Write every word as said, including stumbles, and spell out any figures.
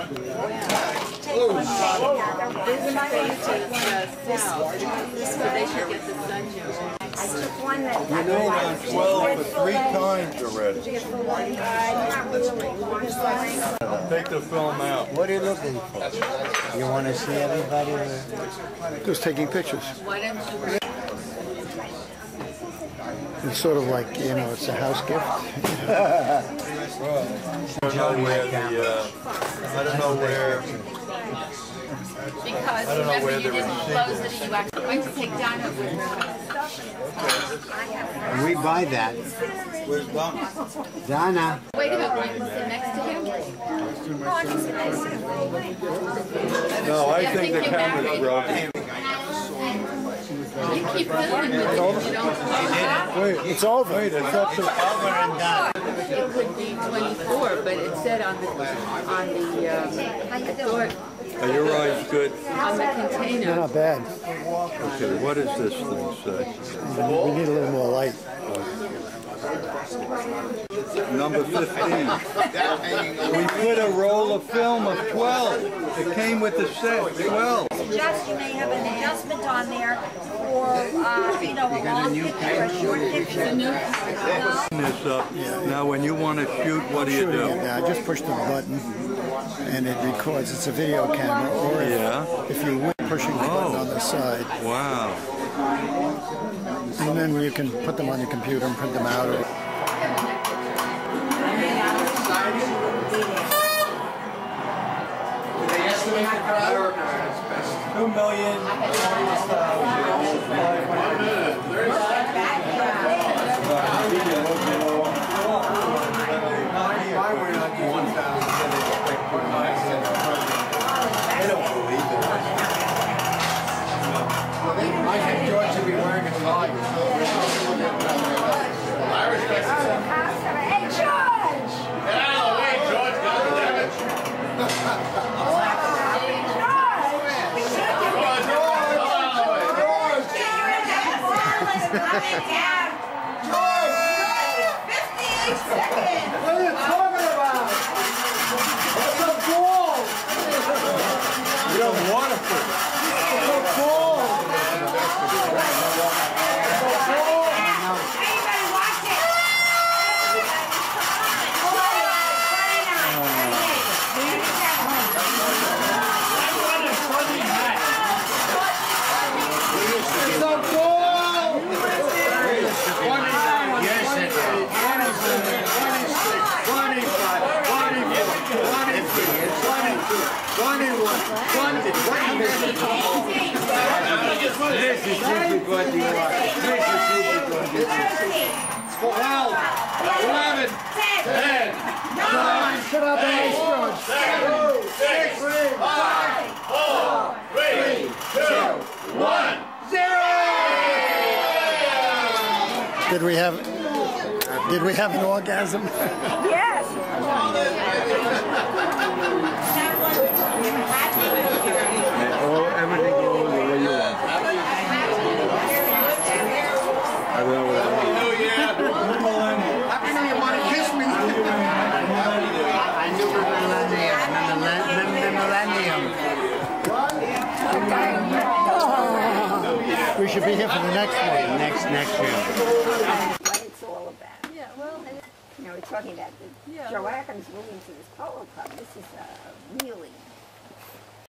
You know it on twelve for three times already. Take the film out. What are you looking for? You want to see everybody? Just taking pictures. Why don't you? It's sort of like, you know, it's a house gift. Well, I don't know where the, uh, I don't know where. Because remember, you didn't close it, you actually went to take Donna with her. We buy that. Where's Donna? Donna. Wait a minute, want to sit next to him? No, I think the camera's broken. You keep filming with it, you don't stop. Wait, it's over. Wait, it's up to Over and done. It could be twenty-four, but it said on the, on the, um, I thought, Are your eyes good? on the container. They're not bad. Okay, what does this thing say? We need a little more light. Number fifteen. We put a roll of film of twelve. It came with the set, twelve. Just you may have an adjustment on there for, uh, you know, a long picture or a short picture. This up. Now, when you want to shoot, what do you Shooting it do? now. Just push the button and it records. It's a video camera. Or if, Yeah. if you were pushing the button on the side. Wow. And then you can put them on your computer and print them out. Or, Two million. I think George should be wearing a tie. Hey, George! Get out of the way, George. Get out of the way. Coming down. fifty-eight seconds. What are you talking about? What's a ball? You don't want to put. What's a ball? Everybody watch it. It's a ball! Yes, it is. twenty-five, twenty-four, twenty-three, twenty-two, twenty-one, twenty, This is super good to watch. This is super good to watch. twelve, eleven, ten, nine, Shut up, George. Six, five, four, three, two, one, zero! Did we have? Did we have an orgasm? Yes. Oh, everything you want, the way you want. I don't know what I want. How come you want to kiss me? I knew the millennium. We should be here for the next one. Next, next year. What it's all about. Yeah, well, You know, we're talking about the Joe Atkins moving to this polo club. This is uh, really